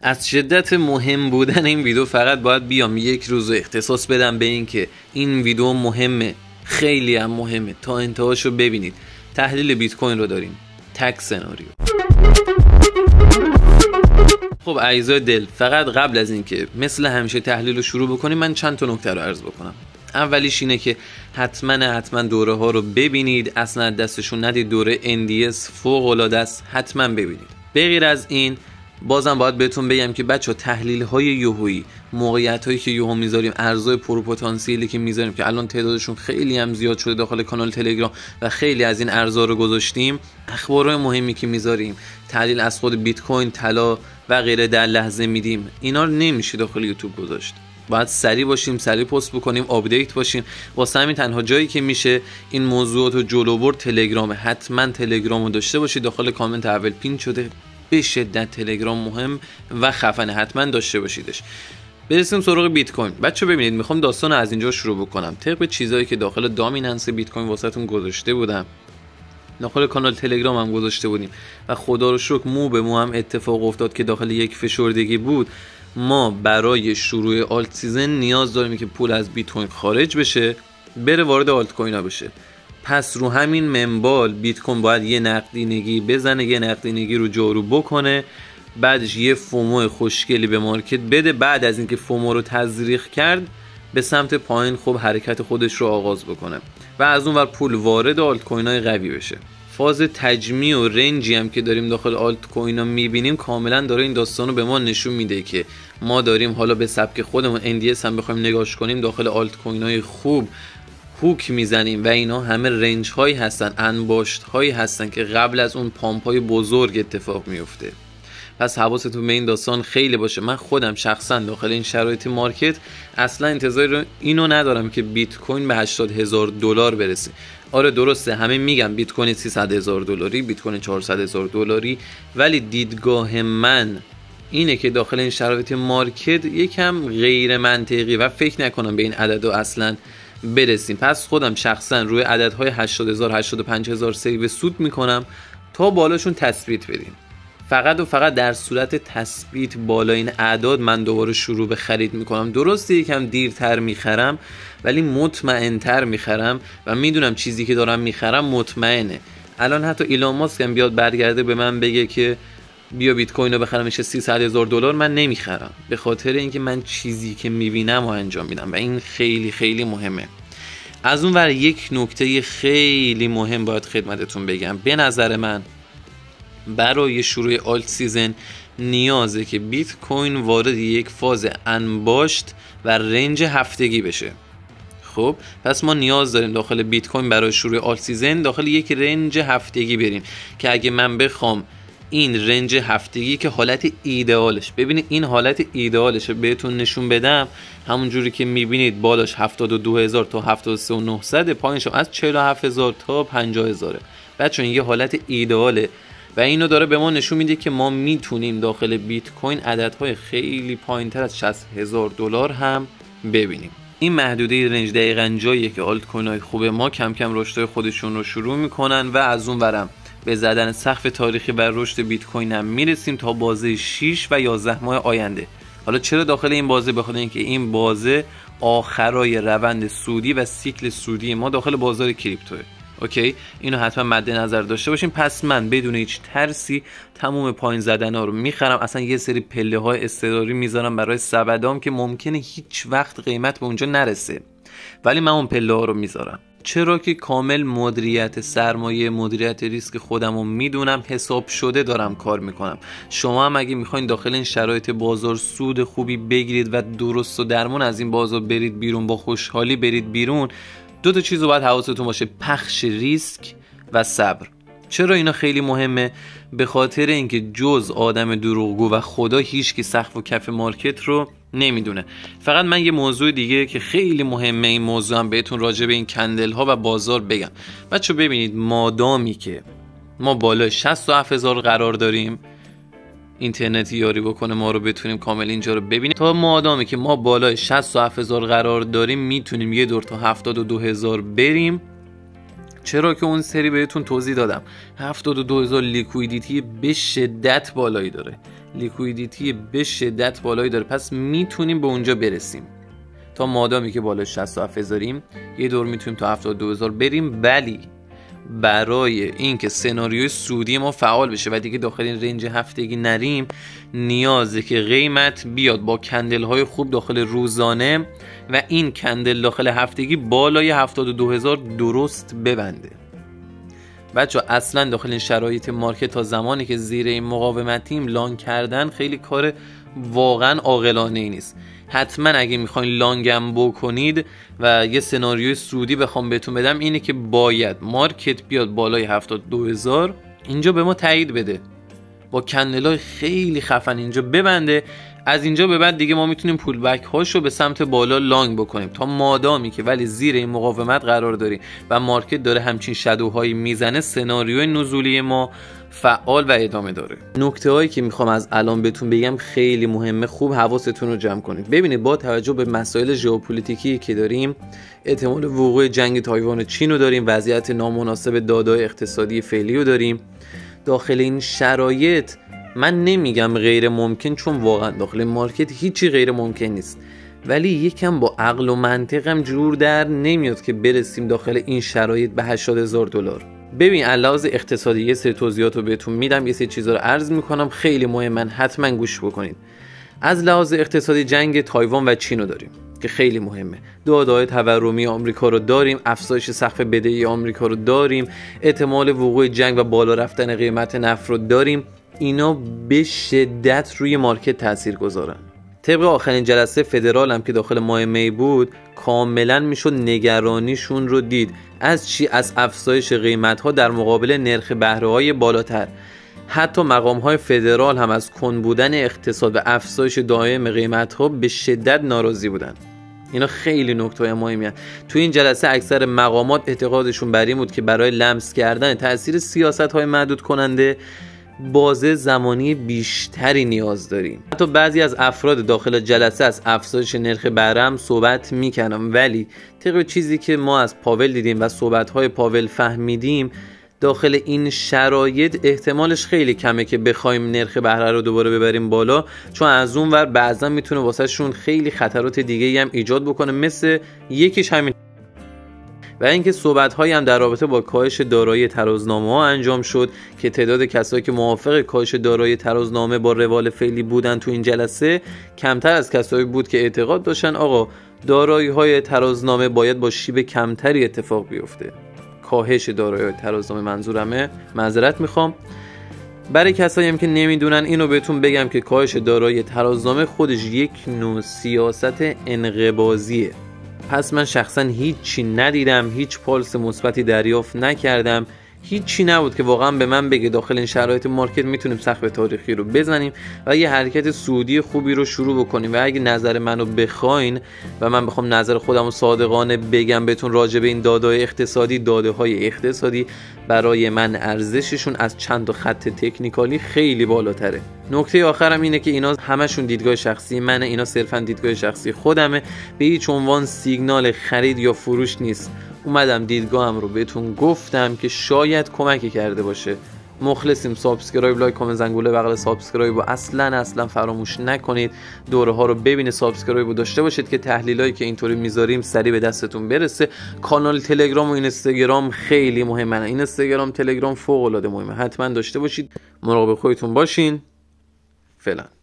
از شدت مهم بودن این ویدیو فقط باید بیام یک روز اختصاص بدم به این که این ویدیو مهمه، خیلی هم مهمه، تا انتهاشو ببینید. تحلیل بیت کوین رو داریم، تک سناریو. خب اعزای دل، فقط قبل از اینکه مثل همیشه تحلیل رو شروع بکنیم من چند تا نکته رو عرض بکنم. اولیش اینه که حتما دوره ها رو ببینید، اصلا دستشون ندید. دوره NDS فوق العاده است، حتما ببینید. بغیر از این بازم باید بهتون بگم که بچه تحلیل های یوهویی، موقعیت هایی که یوهو میذاریم، ارزهای پروپتانسیلی که میذاریم که الان تعدادشون خیلی هم زیاد شده داخل کانال تلگرام و خیلی از این ارزها رو گذاشتیم، اخبارهای مهمی که میذاریم، تحلیل از خود بیت کوین، طلا و غیره در لحظه میدیم، اینا رو نمیشه داخل یوتیوب گذاشت. باید سریع باشیم، سریع پست بکنیم، آپدیت باشیم. واسه همین تنها جایی که میشه این موضوعات رو جلو برد تلگرامه. حتما تلگرام رو داشته باشید، داخل کامنت اول پین شده. به شدت تلگرام مهم و خفنه، حتما داشته باشیدش. برسیم سراغ بیت کوین. بچه ببینید، میخوام داستان از اینجا شروع بکنم. طبق چیزایی که داخل دامیننس بیت کوین واسهتون گذاشته بودم، داخل کانال تلگرام هم گذاشته بودیم و خدا رو شکر مو به مو هم اتفاق افتاد که داخل یک فشردگی بود. ما برای شروع آلت سیزن نیاز داریم که پول از بیت کوین خارج بشه، بره وارد آلت کوین ها بشه. پس رو همین منبال بیت کوین باید یه نقدینگی بزنه، یه نقدینگی رو جارو بکنه، بعدش یه فومو خوشگلی به مارکت بده. بعد از اینکه فومو رو تزریق کرد به سمت پایین خب حرکت خودش رو آغاز بکنه و از اون ور پول وارد آلت کوین های قوی بشه. فاز تجمیع و رنجی هم که داریم داخل آلت کوین ها میبینیم کاملا داره این داستان رو به ما نشون میده که ما داریم حالا به سبک خودمون NDS هم بخوایم نگاش کنیم داخل آلت کوین های خوب هوک میزنیم و اینا همه رنج هایی هستن، انباشت هایی هستن که قبل از اون پامپ های بزرگ اتفاق میفته. پس حواستون به این داستان خیلی باشه. من خودم شخصا داخل این شرایط مارکت اصلا انتظار اینو ندارم که بیت کوین به $80,000 برسه. آره درسته، همه میگن بیت کوین $300,000، بیت کوین $400,000، ولی دیدگاه من اینه که داخل این شرایط مارکت یکم غیر منطقی و فکر نکنم به این عدد اصلا برسیم. پس خودم شخصا روی عددهای 80,000 85,000 سیو سود میکنم تا بالاشون تثبیت بدیم. فقط و فقط در صورت تثبیت بالا این اعداد من دوباره شروع به خرید میکنم. درسته یکم دیرتر میخرم ولی مطمئنتر میخرم و میدونم چیزی که دارم میخرم مطمئنه. الان حتی ایلان ماسک هم بیاد برگرده به من بگه که بیا بیت کوین رو بخرم میشه $300,000، من نمیخرم، به خاطر اینکه من چیزی که میبینم و انجام میدم و این خیلی خیلی مهمه. از اون ور یک نکته خیلی مهم باید خدمتتون بگم. به نظر من برای شروع آلت سیزن نیازه که بیت کوین وارد یک فاز انباشت و رنج هفتگی بشه. خب پس ما نیاز داریم داخل بیت کوین برای شروع آلت سیزن داخل یک رنج هفتگی بریم که اگه من بخوام این رنج هفتگی که حالت ایدئالش، ببینید این حالت ایدئالش بهتون نشون بدم، همون جوری که میبینید بالاش 72,000 تا 73,900، پایینش از 47,000 تا 50,000. بچه این یه حالت ایدئاله و اینو داره به ما نشون میده که ما میتونیم داخل بیت کوین عددهای خیلی پایینتر از $60,000 هم ببینیم. این محدوده رنج دقیقاً جاییه که آلت کوین های خوب ما کم کم رشد خودشون رو شروع میکنن و از اون ورم به زدن سقف تاریخی بر رشد بیت کوین هم میرسیم تا بازه 6 و 11 ماه آینده. حالا چرا داخل این بازه؟ بخاطر اینکه این بازه آخرای روند سودی و سیکل سودی ما داخل بازار کریپتوه. اوکی، اینو حتما مد نظر داشته باشیم. پس من بدون هیچ ترسی تمام پایین زدن ها رو میخرم. اصلا یه سری پله های اضطراری میذارم برای سبدام که ممکنه هیچ وقت قیمت به اونجا نرسه، ولی من اون پله ها رو میذارم. چرا که کامل مدیریت سرمایه، مدیریت ریسک خودم رو میدونم، حساب شده دارم کار میکنم. شما هم اگه میخواین داخل این شرایط بازار سود خوبی بگیرید و درست و درمون از این بازار برید بیرون، با خوشحالی برید بیرون، دو تا چیز رو باید حواستون باشه: پخش ریسک و صبر. چرا اینا خیلی مهمه؟ به خاطر اینکه جز آدم دروغگو و خدا هیچ کی سقف و کف مارکت رو نمیدونه. فقط من یه موضوع دیگه که خیلی مهمه، این موضوع هم بهتون راجع به این کندل ها و بازار بگم. بچه ببینید، مادامی که ما بالای 67,000 قرار داریم، اینترنتی یاری بکنه ما رو بتونیم کامل اینجا رو ببینیم، تا مادامی که ما بالای 67,000 قرار داریم میتونیم یه دور تا 72,000 بریم. چرا که اون سری بهتون توضیح دادم 72,000 لیکویدیتی به شدت بالایی داره. لیکویدیتی به شدت بالایی داره، پس میتونیم به اونجا برسیم. تا مادامی که بالای 67000 یه دور میتونیم تا 72000 بریم، ولی برای اینکه سناریوی سودی ما فعال بشه و دیگه داخل این رنج هفتگی نریم، نیازه که قیمت بیاد با کندل های خوب داخل روزانه و این کندل داخل هفتگی بالای 72000 درست ببنده. بچه اصلا داخل این شرایط مارکت تا زمانی که زیر این مقاومتیم لانگ کردن خیلی کار واقعا عاقلانه ای نیست. حتما اگه میخواین لانگم بکنید و یه سناریوی سودی بخوام بهتون بدم، اینه که باید مارکت بیاد بالای 72000 اینجا به ما تایید بده، با کندلای خیلی خفن اینجا ببنده. از اینجا به بعد دیگه ما میتونیم پول بک هاشو به سمت بالا لانگ بکنیم. تا مادامی که ولی زیر این مقاومت قرار داریم و مارکت داره همچین شادوهایی میزنه، سناریوی نزولی ما فعال و ادامه داره. نکته هایی که میخوام از الان بهتون بگم خیلی مهمه، خوب حواستون رو جمع کنید. ببینید با توجه به مسائل ژئوپلیتیکی که داریم، احتمال وقوع جنگ تایوان و چین رو داریم، وضعیت نامناسب دادای اقتصادی فعلی رو داریم. داخل این شرایط من نمیگم غیر ممکن، چون واقعا داخل مارکت هیچی غیر ممکن نیست، ولی یکم با عقل و منطقم جور در نمیاد که برسیم داخل این شرایط به 80000 دلار. ببین علاوه اقتصادی یه سری توضیحات رو بهتون میدم، یه سری چیزا رو عرض میکنم، خیلی مهمه، حتما گوش بکنید. از لحاظ اقتصادی جنگ تایوان و چین رو داریم که خیلی مهمه، داده‌های تورمی آمریکا رو داریم، افزایش سقف بدهی آمریکا رو داریم، احتمال وقوع جنگ و بالا رفتن قیمت نفت رو داریم. اینا به شدت روی مارکت تاثیر گذارن. طبق آخرین جلسه فدرال هم که داخل ماه می بود، کاملا میشد نگرانیشون رو دید. از چی؟ از افزایش قیمت ها در مقابل نرخ بهره های بالاتر. حتی مقام های فدرال هم از کند بودن اقتصاد و افزایش دائم قیمت ها به شدت ناراضی بودن. اینا خیلی نکته مهمیه. تو این جلسه اکثر مقامات اعتقادشون بر این بود که برای لمس کردن تاثیر سیاست های محدود کننده بازه زمانی بیشتری نیاز داریم. حتی بعضی از افراد داخل جلسه از افزایش نرخ بهره هم صحبت میکنم، ولی طبق چیزی که ما از پاول دیدیم و صحبت‌های پاول فهمیدیم، داخل این شرایط احتمالش خیلی کمه که بخوایم نرخ بهره رو دوباره ببریم بالا، چون از اون ور بعضا میتونه واسه شون خیلی خطرات دیگه هم ایجاد بکنه، مثل یکیش همین و اینکه صحبت‌هایی هم در رابطه با کاهش دارایی ترازنامه‌ها انجام شد که تعداد کسایی که موافق کاهش دارایی ترازنامه با روال فعلی بودن تو این جلسه کمتر از کسایی بود که اعتقاد داشتن آقا دارایی‌های ترازنامه باید با شیب کمتری اتفاق بیفته. کاهش دارایی ترازنامه منظورمه، معذرت میخوام. برای کسایی هم که نمیدونن اینو بهتون بگم که کاهش دارایی ترازنامه خودش یک نوع سیاست انقباضیه. پس من شخصا هیچی ندیدم، هیچ پالس مثبتی دریافت نکردم، هیچی نبود که واقعا به من بگه داخل این شرایط مارکت میتونیم سقف تاریخی رو بزنیم و یه حرکت سعودی خوبی رو شروع بکنیم. و اگه نظر منو بخواین و من بخوام نظر خودم رو صادقانه بگم بهتون راجع به این داده‌های اقتصادی، داده‌های اقتصادی برای من ارزششون از چند تا خط تکنیکالی خیلی بالاتره. نکته آخرم اینه که اینا همشون دیدگاه شخصی منه، اینا صرفا دیدگاه شخصی خودمه، به هیچ عنوان سیگنال خرید یا فروش نیست. اومدم دیدگاهم رو بهتون گفتم که شاید کمکی کرده باشه. مخلصیم. سابسکرایب، لایک، کامنت، زنگوله بغل سابسکرایب رو اصلا فراموش نکنید. دوره ها رو ببینید، سابسکرایب رو داشته باشید که تحلیلایی که اینطوری میذاریم سریع به دستتون برسه. کانال تلگرام و اینستاگرام خیلی مهمه. اینستاگرام، تلگرام فوق العاده مهمه، حتما داشته باشید. مراقب خودتون باشین. فعلا.